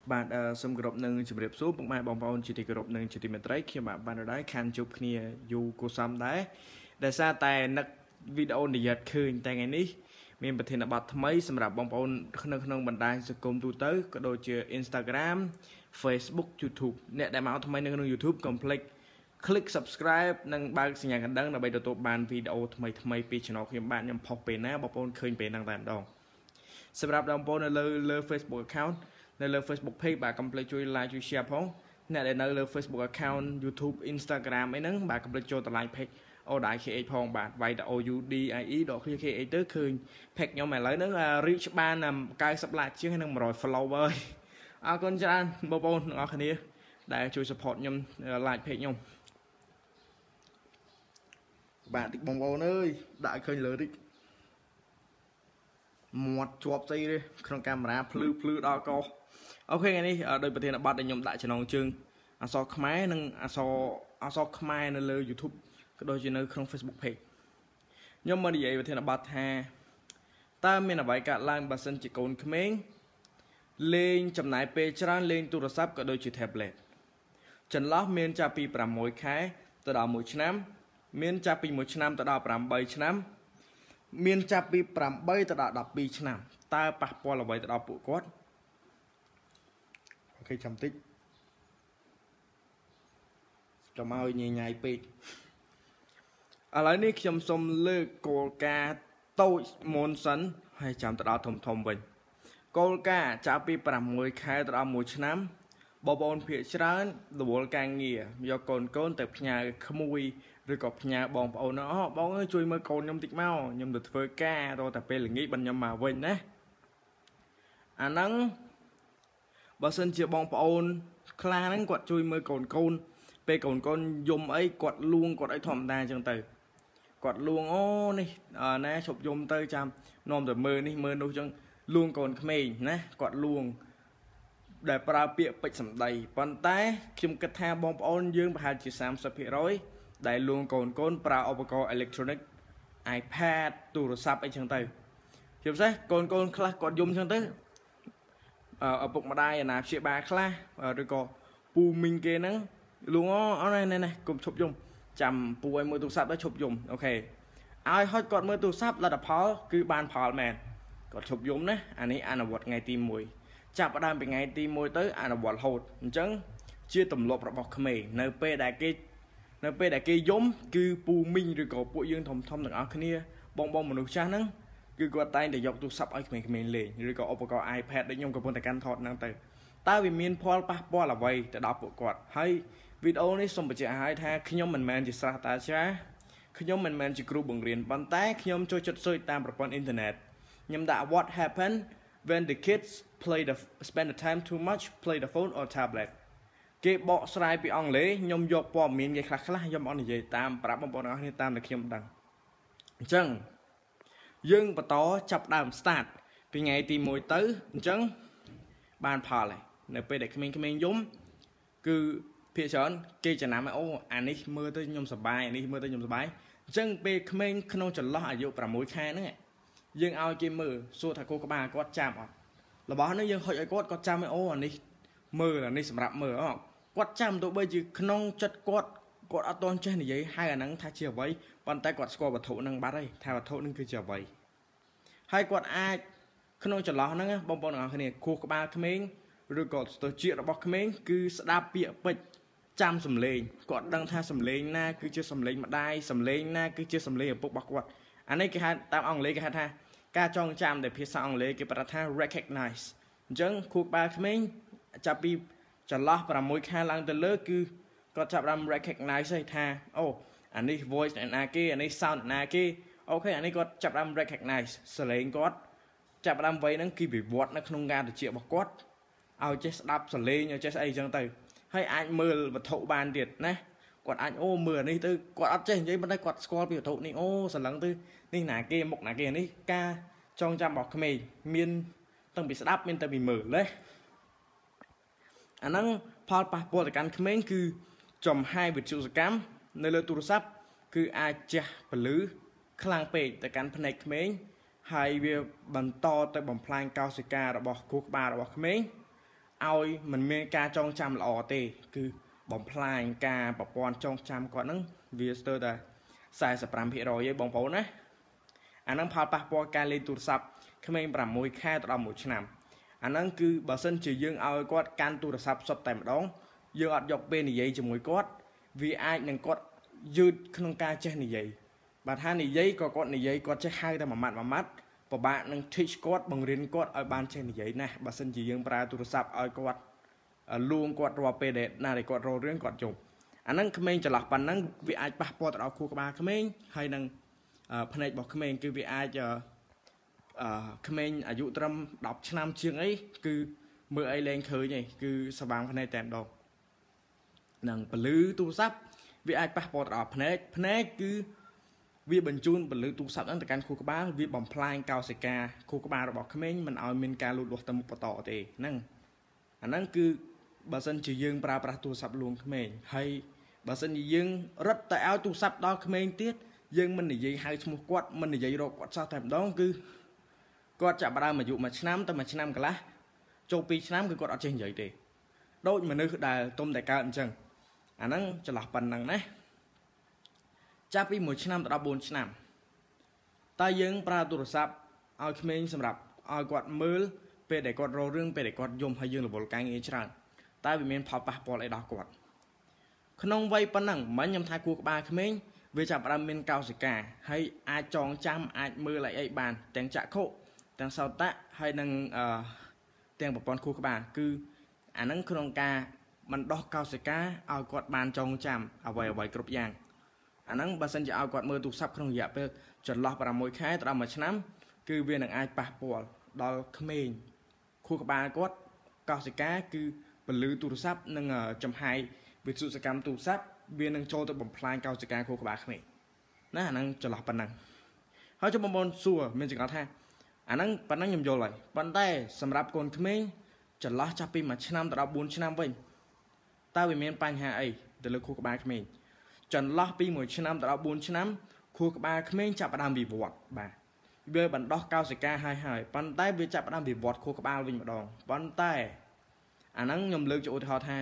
bạn xâm group nâng chụp điệp số bằng mai bóng bóng chỉ thì group nâng chỉ thì mình thấy khi mà bạn ở đấy khăn chụp kia dù cô xăm đấy để xa tài nấc video này giật khơi tại ngày ní mình bật hình là bật mấy xâmรับbóng bóng nâng bàn đài sẽ cùng tu tới có đôi chữ Instagram, Facebook, YouTube nè đại máu thay nâng YouTube complete click subscribe nâng ba sinh nhạc đăng là bây giờ tôi bàn video thay page channel khi bạn nhằm học về ná bóng bóng khơi về năng tạm đó xâmรับbóng bóng lơ Facebook accountในเรื่อง Facebook page บากำลังช่วยไลค์ช่วยแชร์พ้องในเรื่อง Facebook account YouTube Instagram ไอ้นั่งบากำลังโจทย์ไลค์เพจเอาได้เคพ้องบาทไว้แต่ OUDIE ดอกเคเตอร์คืนเพจยังไม่เลยนั่งreach บ้านนำการสับไลค์ชื่อให้นั่ง100 follower เอาคนจานโบโบนเอาคนนี้ได้ช่วย support ยมไลค์เพจยมบาทติดบงโบนเอ้ยได้เคยเลยดิหมดจวบซีเลยเครื่องกล้องพลื้ดอกอโอเคไงนี่โดยประเทศบัตรได้ยมได้ชนองจึงอาซอขมายนึงอาซอขมายในเลย YouTube ก็โดยจะในเครื่อง Facebook page ยมมาดีประเทศบัตรแห่ตามมีนวัยการล่างบัตรสัญจิกรขมิ้งเล่นจำหน่ายเปจร้านเล่นโทรศัพท์ก็โดยจะแท็บเล็ตจันล้อเมียนจะปีปรามวยแค่ต่อดาวมวยชนะเมียนจะปีมวยชนะต่อดาวปรามใบชนะเมียนจะปีปรามใบต่อดาวดับปีชนะตาปะปอละใบต่อดาวปุกวัดโอเคจำติ๊กจะมาเอาใหญ่ๆปีอะไรนี่จำสมเลือกโกลกาโต้มอนสันให้จำตราทมវិញโกลกาจะปีปรามวยแค่ตราមួយឆ្នាំបបអូនភាគច្រើនរវល់ការងារយកកូនទៅផ្ញើក្មួយឬក៏ផ្ញើបងប្អូនបងអើយជួយមើលកូនខ្ញុំតិចមកខ្ញុំទៅធ្វើការរកតែពេលល្ងាចបានខ្ញុំមកវិញណាអាហ្នឹងបើសិនជាបងប្អូនខ្លាហ្នឹងគាត់ជួយមើលកូនពេលកូនយំអីគាត់លួងគាត់អីធម្មតាអញ្ចឹងទៅគាត់លួងអូនេះណាឈប់យំទៅចាំនាំទៅមើលនេះមើលនោះអញ្ចឹងលួងកូនក្មេងណាគាត់លួងដែលប្រើពាក្យពេចន៍សម្ដីប៉ុន្តែខ្ញុំគិតថាបងប្អូនយើងប្រហែលជា 30% ដែលលួងកូនប្រើឧបករណ៍អេឡិចត្រូនិក iPad ទូរស័ព្ទអីចឹងទៅជាពិសេសកូនខ្លះគាត់យំចឹងទៅឪពុកម្ដាយអាណាព្យាបាលខ្លះឬក៏ពូមីងគេហ្នឹងលួងអូណែកុំឈប់យំចាំពូឲ្យមើលទូរស័ព្ទទៅឈប់យំអូខេឲ្យហត់គាត់មើលទូរស័ព្ទលទ្ធផលគឺបានផលមែនគាត់ឈប់យំណាអានេះអនុវត្តថ្ងៃទី1ចាប់ផ្ដើមពីថ្ងៃទី1ទៅអនុវត្តរហូតអញ្ចឹងជាទម្លាប់របស់ក្មេងនៅពេលដែលគេយំគឺពូមីងឬក៏ពួកយើងធំទាំងអស់គ្នាបងមនុស្សចាស់ហ្នឹងគឺគាត់តែងតែយកទូរស័ព្ទឲ្យក្មេងៗលេងឬក៏ឧបករណ៍ iPad ដែលខ្ញុំកំពុងតែកាន់ថតហ្នឹងទៅតើវាមានផលប៉ះពាល់អ្វីទៅដល់ពួកគាត់ហើយវីដេអូនេះសូមបញ្ជាក់ឲ្យថាខ្ញុំមិនមែនជាសាស្ត្រាចារ្យខ្ញុំមិនមែនជាគ្រូបង្រៀនប៉ុន្តែខ្ញុំចូលចិត្តស៊ើបតាមប្រព័ន្ធអ៊ីនធឺណិតខ្ញុំដាក់ what happen when the kids spend the time too much play the phone or tablet គេបកស្រាយពីអង់គ្លេសខ្ញុំយកព័ត៌មានគេខ្លះខ្ញុំអត់និយាយតាមប្រាប់បងប្អូនទាំងអស់គ្នាតាមដែលខ្ញុំដឹងអញ្ចឹងយើងបន្តចាប់ដើម start ពីថ្ងៃទី1ទៅអញ្ចឹងបានផលហើយនៅពេលដែលក្មេងៗយំគឺភាគច្រើនគេចំណាំអូអានេះមើលទៅខ្ញុំសប្បាយអានេះមើលទៅខ្ញុំសប្បាយអញ្ចឹងពេលក្មេងក្នុងចន្លោះអាយុ6ខែហ្នឹងយើងឲ្យគេមើលសួរថាគោក្បាលគាត់ចាំអត់របស់ហ្នឹងយើងហុចឲ្យគាត់ចាំអូអានេះមើលអានេះសម្រាប់មើលគាត់ចាំទោះបីជាក្នុងចិត្តគាត់អត់ទាន់ចេះនិយាយហៅអាហ្នឹងថាជាអ្វីប៉ុន្តែគាត់ស្គាល់វត្ថុហ្នឹងបាត់ហើយថាវត្ថុហ្នឹងគឺជាអ្វីហើយគាត់អាចក្នុងចន្លោះហ្នឹងបងប្អូនទាំងអស់គ្នាខួរក្បាលក្មេងឬក៏ស្ទើរជារបស់ក្មេងគឺស្ដាប់ពាក្យពេចន៍ចាំសំឡេងគាត់ដឹងថាសំឡេងណាគឺជាសំឡេងម្ដាយសំឡេងណាគឺជាសំឡេងឪពុករបស់គាត់អានេះគេហៅតាមអង់គ្លេសគេហៅថាការចងចាំដែលភាសាអង់គ្លេសគេប្រើថា recognize អញ្ចឹងខួរក្បាលក្មេងចាប់ពីចន្លោះ6ខែឡើងទៅលើគឺគាត់ចាប់បាន recognize ហើយថាអូអានេះ voice ណាគេអានេះ sound ណាគេអូខេអានេះគាត់ចាប់បាន recognize សលេងគាត់ចាប់បានវ័យហ្នឹងគឺវិវត្តនៅក្នុងការត្រជារបស់គាត់ឲ្យចេះស្ដាប់សលេងឲ្យចេះស្អីអញ្ចឹងទៅហើយអាចមើលវត្ថុបានទៀតណាគាត់អាចអូមើលនេះទៅគាត់អត់ចេះនិយាយប៉ុន្តែគាត់ស្គាល់ពីវត្ថុនេះអូសន្លឹងទៅនេះណាគេមុខណាគេនេះការចងចាំរបស់ក្មេងមានតាំងពីស្ដាប់មានតាំងពីមើលណាអាហ្នឹងផលប៉ះពាល់ទៅកាន់ក្មេងគឺចំហាយវិទ្យុសកម្មនៅលើទូរស័ព្ទគឺអាចជះពលឺខ្លាំងពេកទៅកាន់ភ្នែកក្មេងហើយវាបន្តទៅបំផ្លាញកោសិការបស់ខួរក្បាលរបស់ក្មេងឲ្យមិនមានការចងចាំល្អទេគឺបំផ្លាញការប្រព័ន្ធចងចាំគាត់ហ្នឹងវាស្ទើរតែ 45% ឯងបងប្អូនណាអាហ្នឹងផលប៉ះពាល់ការលេងទូរស័ព្ទក្មេង6ខែដល់1ឆ្នាំអាហ្នឹងគឺបើសិនជាយើងឲ្យគាត់កាន់ទូរស័ព្ទសុទ្ធតែម្ដងយើងអត់យកពេលនិយាយជាមួយគាត់វាអាចនឹងគាត់យឺតក្នុងការចេះនិយាយបើថានិយាយក៏គាត់និយាយគាត់ចេះហៅតែមួយម៉ាត់ពិបាកនឹង teach គាត់បង្រៀនគាត់ឲ្យបានចេះនិយាយណាស់បើសិនជាយើងប្រើទូរស័ព្ទឲ្យគាត់លួងគាត់រាល់ពេលដែលណាដែលគាត់រករឿងគាត់ជប់អាហ្នឹងក្មេងចន្លោះប៉ុណ្ណឹងវាអាចប៉ះពាល់ទៅដល់ខួរក្បាលក្មេងហើយនឹងភ្នែករបស់ក្មេងគឺវាអាចក្មេងអាយុត្រឹម10ឆ្នាំជាងអីគឺមើលអីលែងឃើញឯងគឺស្វាងភ្នែកតែម្ដងនឹងពលឺទូរស័ព្ទវាអាចប៉ះពាល់ទៅដល់ភ្នែកគឺវាបញ្ជូនពលឺទូរស័ព្ទហ្នឹងទៅកាន់ខួរក្បាលវាបំផ្លាញកោសិកាខួរក្បាលរបស់ក្មេងមិនឲ្យមានការលូតលាស់ទៅមុខបន្តទេហ្នឹងអាហ្នឹងគឺបើសិនជាយើងប្រើប្រាស់ទូរស័ព្ទលួងក្មេងហើយបើសិនជាយើងរត់តែឲ្យទូរស័ព្ទដល់ក្មេងទៀតយើងមិននិយាយហៅឈ្មោះគាត់មិននិយាយរកគាត់សោះតែម្ដងគឺគាត់ចាប់ផ្ដើមអាយុ1ឆ្នាំទៅ1ឆ្នាំកន្លះចូល2ឆ្នាំគឺគាត់អត់ចេះនិយាយទេដូចមនុស្សដែលទុំតែកើតអញ្ចឹងអាហ្នឹងចន្លោះប៉ុណ្ណឹងណាចាប់ពី1ឆ្នាំទៅ14ឆ្នាំតើយើងប្រើទូរស័ព្ទឲ្យក្មេងសម្រាប់ឲ្យគាត់មើលពេលដែលគាត់រករឿងពេលដែលគាត់យំហើយយើងរវល់ការងារច្រើនតែវាមានផលប៉ះពាល់អីដល់គាត់ក្នុងវ័យប៉ុណ្ណឹងមិនខ្ញុំថាគួរក្បាលក្មេងវាចាប់ផ្ដើមមានកោសិកាហើយអាចចងចាំអាចមើលអីបានទាំងចក្ខុទាំងសោតៈហើយនឹងទាំងប្រព័ន្ធខួរក្បាលគឺអាហ្នឹងក្នុងការបណ្ដោះកោសិកាឲ្យគាត់បានចងចាំអ្វីគ្រប់យ៉ាងអាហ្នឹងបើសិនជាឲ្យគាត់មើលទូរស័ព្ទក្នុងរយៈពេលចន្លោះ6ខែដល់1ឆ្នាំគឺវានឹងអាចប៉ះពាល់ដល់ក្មេងខួរក្បាលគាត់កោសិកាគឺពលឺទូរស័ព្ទនិងចំហាយវិទ្យុសកម្មទូរស័ព្ទវានឹងចូលទៅបំផ្លាញកោសិកាខួរក្បាលក្មេងណាអាហ្នឹងចន្លោះប៉ុណ្ណឹងហើយចំបងប្អូនសួរមានចង្អល់ថាអាហ្នឹងប៉ុណ្ណឹងខ្ញុំយល់ហើយប៉ុន្តែសម្រាប់កូនក្មេងចន្លោះចាប់ពី1ឆ្នាំទៅដល់4ឆ្នាំវិញតើវាមានបញ្ហាអីទៅលើខួរក្បាលក្មេងចន្លោះពី1ឆ្នាំទៅដល់4ឆ្នាំខួរក្បាលក្មេងចាប់ផ្ដើមវិវត្តបាទវាបណ្ដោះកោសិកាហើយប៉ុន្តែវាចាប់ផ្ដើមវិវត្តខួរក្បាលវិញម្ដងប៉ុន្តែអាហ្នឹងខ្ញុំលើកជាឧទាហរណ៍ថា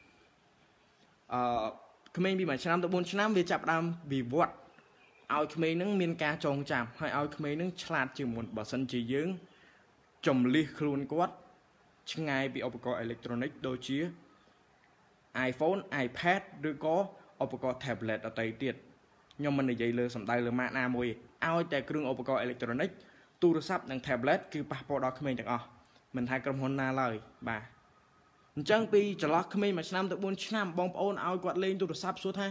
ក្មេងពី1ឆ្នាំទៅ4ឆ្នាំវាចាប់ផ្ដើមវិវត្តឲ្យក្មេងហ្នឹងមានការចងចាំហើយឲ្យក្មេងហ្នឹងឆ្លាតជាងមុនបើសិនជាយើងចំលិះខ្លួនគាត់ឆ្ងាយពីឧបករណ៍អេឡិចត្រូនិកដូចជា iPhone iPad ឬក៏ឧបករណ៍ tablet ដទៃទៀតខ្ញុំមិននិយាយលើសំដៅលើម៉ាកណាមួយឲ្យតែគ្រឿងឧបករណ៍អេឡិចត្រូនិកទូរស័ព្ទនិង tablet គឺប៉ះពាល់ដល់ក្មេងទាំងអស់មិនថាក្រុមហ៊ុនណាឡើយបាទអញ្ចឹងពីចន្លោះក្មេង1ឆ្នាំទៅ4ឆ្នាំបងប្អូនឲ្យគាត់លេងទូរស័ព្ទសួរថា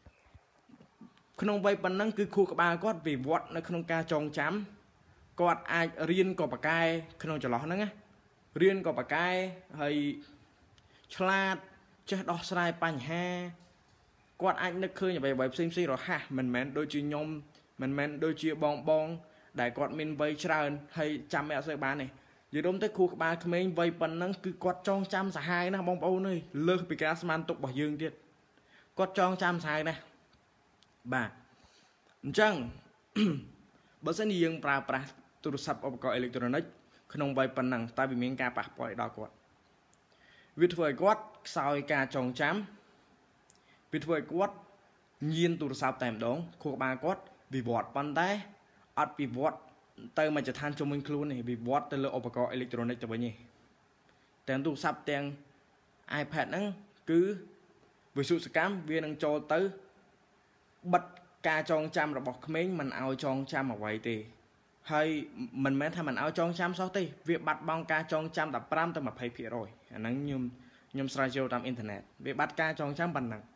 ក្នុងវ័យប៉ុណ្ណឹងគឺខួរក្បាលគាត់វិវត្តនៅក្នុងការចងចាំគាត់អាចរៀនក៏ប៉ាកែក្នុងចន្លោះហ្នឹងណារៀនក៏ប៉ាកែហើយឆ្លាតចេះដោះស្រាយបញ្ហាគាត់អាចនឹកឃើញអ្វីផ្សេងរហ័សមិនមែនដូចជាខ្ញុំមិនមែនដូចជាបងដែលគាត់មានវ័យច្រើនហើយចាំមិនអត់សូវបានទេយល់ទៅខួរក្បាលក្មេងវ័យប៉ុណ្ណឹងគឺគាត់ចងចាំសាហាវណាស់បងប្អូនអើយលើសពីការស្មានទុករបស់យើងទៀតគាត់ចងចាំសាហាវណាស់បាទអញ្ចឹងបើសិនជាយើងប្រើប្រាស់ទូរស័ព្ទឧបករណ៍អេឡិចត្រូនិកក្នុងវ័យប៉ុណ្ណឹងតើវាមានការប៉ះពាល់ដល់គាត់វាធ្វើឲ្យគាត់ខ្សោយការចងចាំវាធ្វើឲ្យគាត់ញៀនទូរស័ព្ទតែម្ដងខួរក្បាលគាត់វិវត្តប៉ុន្តែអត់វិវត្តទៅមកចឋានជុំវិញខ្លួននេះវិវត្តទៅលើឧបករណ៍អេឡិចត្រូនិកទៅវិញនេះទាំងទូរស័ព្ទទាំង iPad ហ្នឹងគឺវិទ្យុសកម្មវានឹងចូលទៅបិទការចងចាំរបស់ក្មេងមិនឲ្យចងចាំអ្វីទេហើយមិនមែនថាមិនឲ្យចងចាំសោះទេវាបាត់បង់ការចងចាំ15ទៅ20%អាហ្នឹងខ្ញុំស្រាវជ្រាវតាមអ៊ីនធឺណិតវាបាត់ការចងចាំប៉ុណ្ណឹង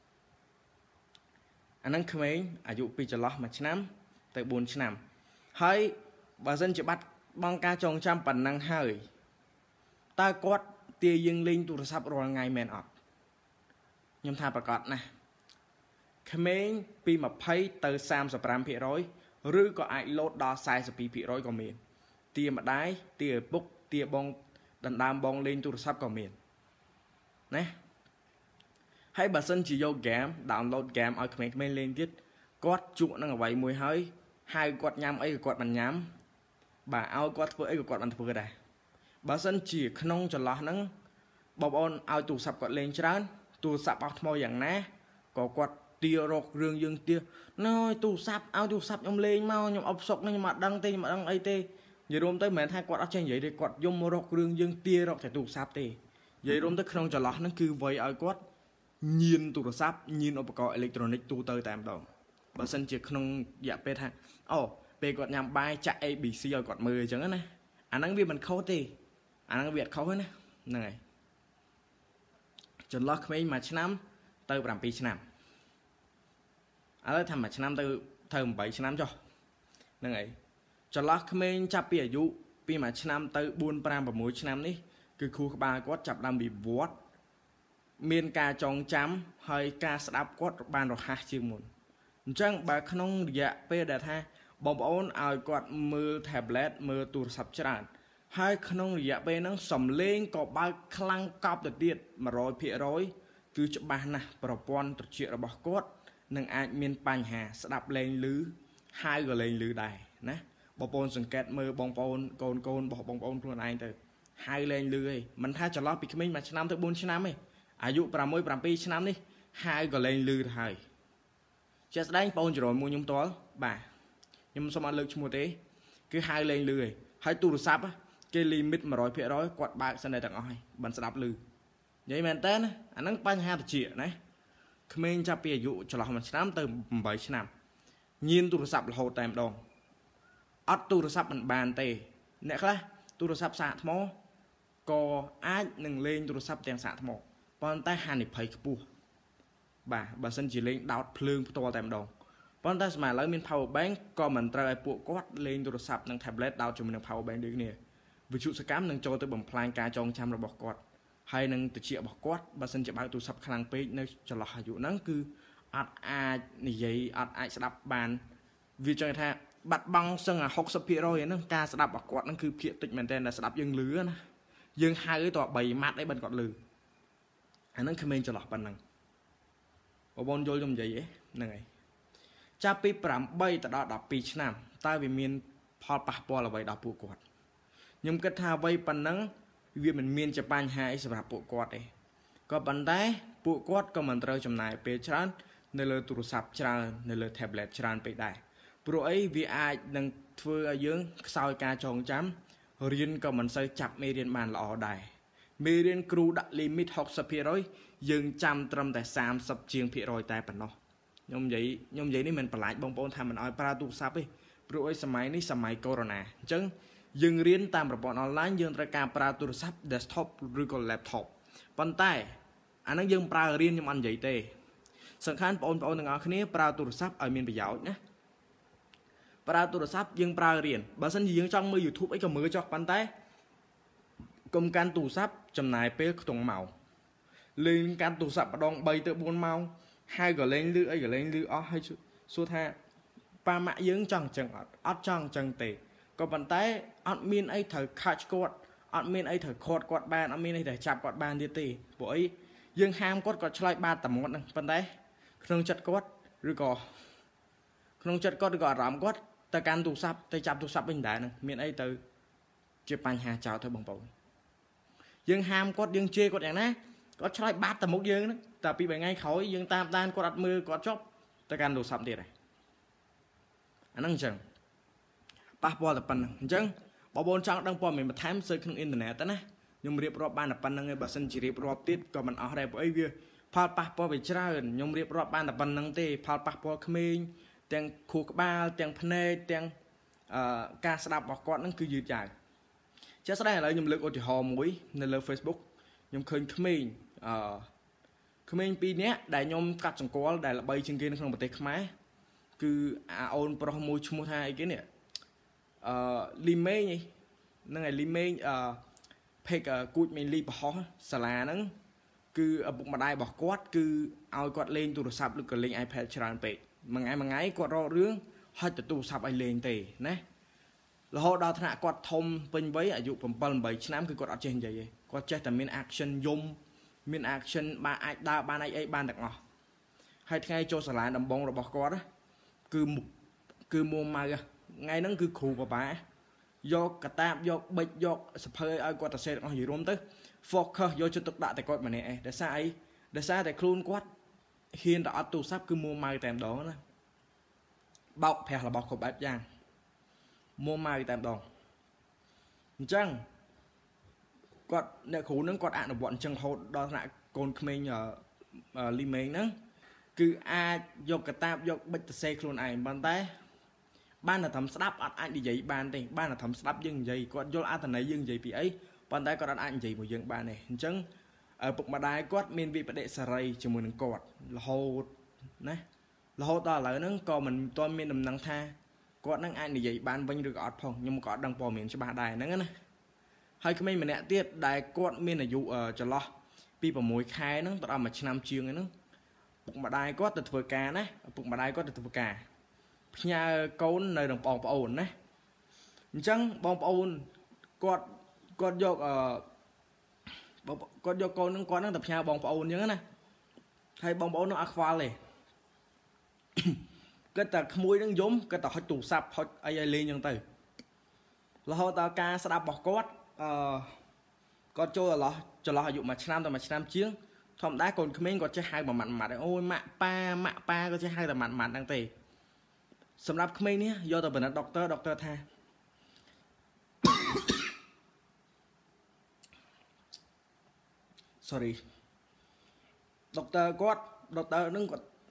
អាហ្នឹងក្មេងអាយុពីចន្លោះ1ឆ្នាំទៅ4ឆ្នាំហើយបើសិនជាបាត់បង់ការចងចាំប៉ុណ្ណឹងហើយតើគាត់ទាយើងលេងទូរស័ព្ទរាល់ថ្ងៃមែនអត់ខ្ញុំថាប្រកាសណាស់ក្មេងពី20ទៅ35%ឬក៏អាចលោតដល់42%ក៏មានទាម្ដាយទាឪពុកទាបងដណ្ដើមបងលេងទូរស័ព្ទក៏មានណាហើយបើសិនជាយកហ្គេម download ហ្គេមឲ្យក្មេងៗលេងទៀតគាត់ជក់នឹងអ្វីមួយហើយហៅគាត់ញ៉ាំអីក៏គាត់មិនញ៉ាំបាទឲ្យគាត់ធ្វើអីក៏គាត់មិនធ្វើដែរបើសិនជាក្នុងចន្លោះហ្នឹងបងប្អូនឲ្យទូរស័ព្ទគាត់លេងច្រើនទូរស័ព្ទអស់ថ្មយ៉ាងណាក៏គាត់ទារករឿងយើងទាណយទូរស័ព្ទឲ្យទូរស័ព្ទខ្ញុំលេងមកខ្ញុំអបសុកខ្ញុំអត់ដឹងទេខ្ញុំអត់ដឹងអីទេនិយាយរួមទៅមិនមែនថាគាត់អត់ចេះនិយាយទេគាត់យំរករឿងយើងទារកតែទូរស័ព្ទទេនិយាយរួមទៅក្នុងចន្លោះហ្នឹងគឺវ័យឲ្យគាត់ញៀនទូរស័ព្ទញៀនឧបករណ៍អេឡិចត្រូនិកទូទៅតែម្ដងបើសិនជាក្នុងរយៈពេលថាអូពេលគាត់ញ៉ាំបាយចាក់ ABC ឲ្យគាត់មើលអញ្ចឹងណាអាហ្នឹងវាមិនខុសទេអាហ្នឹងវាអត់ខុសទេណាហ្នឹងហើយចន្លោះក្មេង1ឆ្នាំទៅ7ឆ្នាំឥឡូវថា1ឆ្នាំទៅ8ឆ្នាំចុះហ្នឹងហើយចន្លោះក្មេងចាប់ពីអាយុពី1ឆ្នាំទៅ4 5 6ឆ្នាំនេះគឺគ្រូក្បាលគាត់ចាប់ដើមវិវត្តមានការចងចាំហើយការស្ដាប់គាត់បានរហ័សជាងមុនអញ្ចឹងបើក្នុងរយៈពេលដែលថាបងប្អូនឲ្យគាត់មើល tablet មើលទូរស័ព្ទច្រើនហើយក្នុងរយៈពេលហ្នឹងសំឡេងក៏បើកខ្លាំងកប់ទៅទៀត 100% គឺច្បាស់ណាស់ប្រព័ន្ធត្រចៀករបស់គាត់នឹងអាចមានបញ្ហាស្ដាប់លេងឮហើយក៏លេងឮដែរណាបងប្អូនសង្កេតមើលបងប្អូនកូនរបស់បងប្អូនខ្លួនឯងទៅហើយលេងឮឯងមិនថាចន្លោះពីក្មេង1ឆ្នាំទៅ4ឆ្នាំទេអាយុ6 7ឆ្នាំនេះហើយក៏លេងឮទៅហើយជាក់ស្ដែងបងច្រឡំមួយខ្ញុំតល់បាទខ្ញុំសូមអត់លើកឈ្មោះទេគឺហើយលេងឮឯងហើយទូរស័ព្ទគេលីមីត 100% គាត់បើកសិនតែទាំងអស់ហើយបានស្ដាប់ឮនិយាយមែនតើណាអាហ្នឹងបញ្ហាត្រចៀកណាក្មេងចាប់ពីអាយុចន្លោះ1ឆ្នាំទៅ8ឆ្នាំញៀនទូរស័ព្ទរហូតតែម្ដងអត់ទូរស័ព្ទមិនបានទេអ្នកខ្លះទូរស័ព្ទសាកថ្មក៏អាចនឹងលេងទូរស័ព្ទទាំងសាកថ្មប៉ុន្តែហានិភ័យខ្ពស់បាទបើសិនជាលេងដោតភ្លើងផ្ទាល់តែម្ដងប៉ុន្តែសម័យឥឡូវមាន power bank ក៏មិនត្រូវឲ្យពួកគាត់លេងទូរស័ព្ទនិង tablet ដោតជាមួយនឹង power bank ដូចគ្នាវិទ្យុសកម្មនឹងចូលទៅបំផ្លាញការចងចាំរបស់គាត់ហើយនឹងតិចរបស់គាត់បើសិនជាបើកទូរស័ព្ទខ្លាំងពេកនៅចន្លោះអាយុហ្នឹងគឺអត់អាចនិយាយអត់អាចស្ដាប់បានវាចង់ថាបាត់បង់សឹងអា60% ហ្នឹងការស្ដាប់របស់គាត់ហ្នឹងគឺភាគតិចមែនតើដែលស្ដាប់យើងលឺណាយើងហៅឲ្យត3ម៉ាត់អីបានគាត់លឺអាហ្នឹងក្មេងចន្លោះប៉ុណ្ណឹងបងប្អូនយល់ខ្ញុំនិយាយហ្នឹងហើយចាប់ពី8ទៅដល់12ឆ្នាំតើវាមានផលប៉ះពាល់អ្វីដល់ពួកគាត់ខ្ញុំគិតថាអ្វីប៉ុណ្ណឹងវាមិនមានជាបញ្ហាអីសម្រាប់ពួកគាត់ទេក៏ប៉ុន្តែពួកគាត់ក៏មិនត្រូវចំណាយពេលច្រើននៅលើទូរស័ព្ទច្រើននៅលើ tablet ច្រើនពេកដែរព្រោះអីវាអាចនឹងធ្វើឲ្យយើងខ្សោយការចងចាំរៀនក៏មិនសូវចាប់មេរៀនបានល្អដែរមេរៀនគ្រូដាក់ limit 60% យើងចាំត្រឹមតែ30ជាងភាគរយតែប៉ុណ្ណោះខ្ញុំនិយាយនេះមិនបន្លាចបងប្អូនថាមិនឲ្យប្រើទូរស័ព្ទទេព្រោះអីសម័យនេះសម័យកូវីដ អញ្ចឹងយើងរៀនតាមប្រព័ន្ធអនឡាញយើងត្រូវការប្រើទូរស័ព្ទ desktop ឬក៏ laptop ប៉ុន្តែអាហ្នឹងយើងប្រើរៀនខ្ញុំអត់និយាយទេសង្ខានបងប្អូនទាំងអស់គ្នាប្រើទូរស័ព្ទឲ្យមានប្រយោជន៍ណាប្រើទូរស័ព្ទយើងប្រើរៀនបើមិនជាយើងចង់មើល YouTube អីក៏មើលចុះប៉ុន្តែកុំកាន់ទូរស័ព្ទចំណាយពេលខ្ទង់ម៉ោងលេងកាន់ទូរស័ព្ទម្ដង3ទៅ4ម៉ោងហើយក៏លេងលឺអីក៏លេងលឺអស់ហើយសួរថាប៉ាម៉ាក់យើងចង់អញ្ចឹងអត់ចង់អញ្ចឹងទេក៏ប៉ុន្តែអត់មានអីត្រូវខាច់គាត់អត់មានអីត្រូវខាត់គាត់បានអត់មានអីត្រូវចាប់គាត់បានទៀតទេព្រោះអីយើងហាមគាត់ឆ្លើយបាតតែមាត់ហ្នឹងប៉ុន្តែក្នុងចិត្តគាត់ឬក៏អារម្មណ៍គាត់ទៅកាន់ទូរស័ព្ទទៅចាប់ទូរស័ព្ទវិញដែរហ្នឹងមានអីទៅជាបញ្ហាចោលទៅបងប្អូនយើងហាមគាត់យើងជេរគាត់យ៉ាងណាគាត់ឆ្លើយបាតតែមុខយើងហ្នឹងតែពី3ថ្ងៃក្រោយយើងតាមដានគាត់អត់មើលគាត់ចប់ទៅកាន់ទូរស័ព្ទទៀតហើយអាហ្នឹងអញ្ចឹងប៉ះពាល់តែប៉ុណ្្នឹងអញ្ចឹងបងប្អូនចង់ដឹងព័ត៌មានបន្ថែមសើចក្នុងអ៊ីនធឺណិតទៅណាខ្ញុំរៀបរាប់បានតែប៉ុណ្្នឹងឯងបើសិនជារៀបរាប់ទៀតក៏មិនអស់ដែរព្រោះអីវាផលប៉ះពាល់វាច្រើនខ្ញុំរៀបរាប់បានតែប៉ុណ្្នឹងទេផលប៉ះពាល់ក្មេងទាំងខួរក្បាលទាំងភ្នែកទាំងការស្ដាប់របស់គាត់ហ្នឹងគឺយឺតយ៉ាវជាក់ស្ដែងឥឡូវខ្ញុំលើកឧទាហរណ៍មួយនៅលើ Facebook ខ្ញុំឃើញក្មេង2នាក់ដែលខ្ញុំកាត់សង្កល់ដែលល្បីជាងគេនៅក្នុងប្រទេសខ្មែរគឺអូនប្រុសមួយឈ្មោះថាអីគេនេះលីមេងហ្នឹងហើយលីមេងផេកគូចមេលីបរហោះសាលាហ្នឹងគឺឪពុកម្ដាយរបស់គាត់គឺឲ្យគាត់លេងទូរស័ព្ទឬក៏លេង iPad ច្រើនពេកមួយថ្ងៃគាត់រករឿងហុចទៅទូរស័ព្ទឲ្យលេងទេណារហូតដល់ថ្នាក់គាត់ធំពេញវ័យអាយុ7 8ឆ្នាំគឺគាត់អត់ចេះនិយាយទេគាត់ចេះតែមាន action យំមាន action បានអាចដើរបានអីបានទាំងអស់ហើយថ្ងៃចូលសាលាដំបងរបស់គាត់គឺមួម៉ៅថ្ងៃហ្នឹងគឺគ្រូបបាយកកាតាបយកបិចយកសភើឲ្យគាត់ទៅសេទាំងអស់និយាយរួមទៅ focus យកចិត្តទុកដាក់តែគាត់ម្នាក់ឯងដោយសារតែខ្លួនគាត់ហ៊ានតែអត់ទូរស័ព្ទគឺមួម៉ៅតែម្ដងណាបោកប្រាស់របស់គ្រប់បែបយ៉ាងមួម៉ៅតែម្ដងអញ្ចឹងគាត់អ្នកគ្រូនឹងគាត់អនុវត្តអញ្ចឹងរហូតដល់ថ្នាក់កូនក្មេងលីមេងហ្នឹងគឺអាចយកកតាបយកបិចទៅសេខ្លួនឯងប៉ុន្តែបានតែត្រឹមស្ដាប់អត់អាចនិយាយបានទេបានតែត្រឹមស្ដាប់យើងនិយាយគាត់យល់អត្ថន័យយើងនិយាយពីអីប៉ុន្តែគាត់អត់អាចនិយាយមួយយើងបានទេអញ្ចឹងពុកម្ដាយគាត់មានវិបដិសារីជាមួយនឹងគាត់រហូតដល់ឥឡូវហ្នឹងក៏មិនទាន់មានដំណឹងថាគាត់នឹងអាចនិយាយបានវិញឬក៏អត់ផងខ្ញុំក៏អត់ដឹងព័ត៌មានច្បាស់ដែរហ្នឹងណាហើយក្មេងម្នាក់ទៀតដែលគាត់មានអាយុចន្លោះពី6ខែហ្នឹងទៅដល់1ឆ្នាំជាងហ្នឹងពុកម្ដាយគាត់ទៅធ្វើការណាពុកម្ដាយគាត់ទៅធ្វើការផ្ញើកូននៅនឹងបងប្អូនណាអញ្ចឹងបងប្អូនគាត់យកគាត់យកកូននឹងគាត់នឹងទៅផ្ញើបងប្អូនអញ្ចឹងណាហើយបងប្អូននឹងអត់ខ្វល់ទេគាត់តែក្មួយនឹងយំគាត់តែហុចទូរស័ព្ទហុចអីឲ្យលេងអញ្ចឹងទៅរហូតដល់ការស្ដាប់របស់គាត់គាត់ចូលចន្លោះអាយុ1ឆ្នាំដល់1ឆ្នាំជាងធម្មតាកូនក្មេងគាត់ចេះហៅមួយម៉ាត់អូយម៉ាក់ប៉ាគាត់ចេះហៅតែម៉ាត់ហ្នឹងទេសម្រាប់ក្មេងនេះយកទៅបណ្ឌិតដុកទ័រថាsorry ដុកទ័រនឹង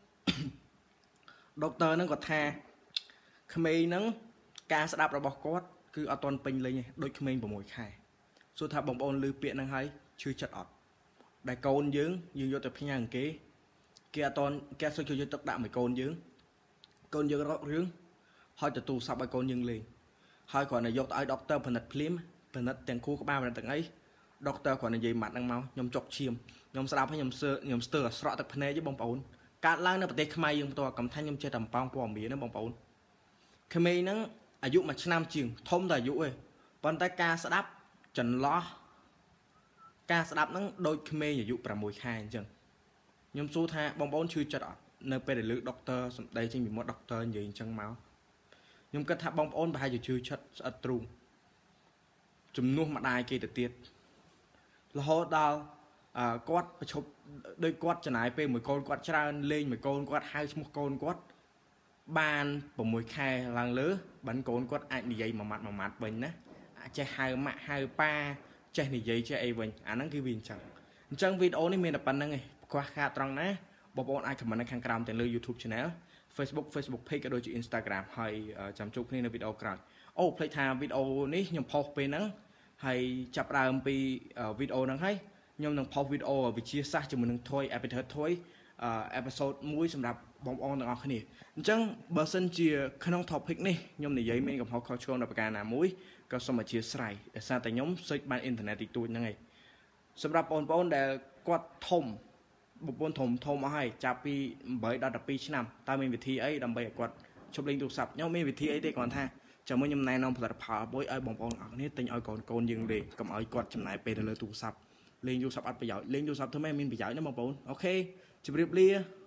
គាត់ថាក្មេងហ្នឹងការស្ដាប់របស់គាត់គឺអត់ទាន់ពេញលេញទេដូចក្មេង6ខែសួរថាបងប្អូនឮពាក្យហ្នឹងហើយឈឺចិត្តអត់ដែលកូនយើងយកទៅផ្ញើគេអត់ទាន់គេសុខជួយទឹកដាក់មួយកូនយើងរករឿងហើយទៅទូរស័ព្ទឲ្យកូនយើងលេងហើយគ្រាន់តែយកទៅឲ្យដុកទ័រពិនិត្យភ្លាមពិនិត្យទាំងគូក្បាលពិនិត្យទាំងអីដុកទ័រគ្រាន់តែនិយាយម៉ាត់ហ្នឹងមកខ្ញុំចុកឈាមខ្ញុំស្ដាប់ហើយខ្ញុំស្ទើរអាស្រក់ទឹកភ្នែកទេបងប្អូនកើតឡើងនៅប្រទេសខ្មែរយើងផ្ទាល់កំថាខ្ញុំចេះតែអំប៉ោងព័ត៌មានណាបងប្អូនក្មេងហ្នឹងអាយុ1ឆ្នាំជាងធំតែអាយុឯងប៉ុន្តែការស្ដាប់ចន្លោះការស្ដាប់ហ្នឹងដូចក្មេងអាយុ6ខែអញ្ចឹងខ្ញុំសួរថាបងប្អូនឈឺចិត្តអត់នៅពេលដែលលើដុកទ័រសម្ដីចេញពីមាត់ដុកទ័រនិយាយអញ្ចឹងមកខ្ញុំគិតថាបងប្អូនប្រហែលជាឈឺចិត្តស្អិតទ្រូងជំនួសម្ដាយគេទៅទៀតរហូតដល់គាត់ប្រឈប់ដោយគាត់ចំណាយពេលមួយកូនគាត់ច្រើនលេងមួយកូនគាត់ហៅឈ្មោះកូនគាត់បាន6ខែឡើងលើបានកូនគាត់អាចនិយាយមួយម៉ាត់វិញណាអាចចេះហៅម៉ាក់ហៅប៉ាចេះនិយាយចេះអីវិញអាហ្នឹងគឺវាអញ្ចឹងវីដេអូនេះមានតែប៉ុណ្្នឹងឯងខ្វះខាតត្រង់ណាបងប្អូនអាច comment នៅខាងក្រោមទាំងលើ YouTube Channel Facebook Page ក៏ដូចជា Instagram ហើយចាំជួបគ្នានៅវីដេអូក្រោយអូភ្លេចថាវីដេអូនេះខ្ញុំផុសពេលហ្នឹងហើយចាប់ដើមពីវីដេអូហ្នឹងហើយខ្ញុំនឹងផុសវីដេអូវិទ្យាសាស្ត្រជាមួយនឹង Toy episode 1សម្រាប់បងប្អូនទាំងអស់គ្នាអញ្ចឹងបើសិនជាក្នុង topic នេះខ្ញុំនិយាយមានកំហុសខុសឆ្គងដល់ប្រការណាមួយក៏សូមអធិស្ឋានដោយសារតែខ្ញុំ search បានអ៊ីនធឺណិតតិចតួចហ្នឹងឯងសម្រាប់បងប្អូនដែលគាត់ធំអស់ហើយចាប់ពី8ដល់12ឆ្នាំតើមានវិធីអីដើម្បីឲ្យគាត់ជប់លេងទូរស័ព្ទខ្ញុំមានវិធីអីទេគ្រាន់ថាចាំខ្ញុំណែនាំផលិតផលមួយឲ្យបងប្អូនអរគ្នាទិញឲ្យកូនយើងលេងកុំឲ្យគាត់ចំណាយពេលទៅលើទូរស័ព្ទលេងទូរស័ព្ទអត់ប្រយោជន៍លេងទូរស័ព្ទធ្វើម៉េចមានប្រយោជន៍ណាបងប្អូនអូខេជម្រាបលា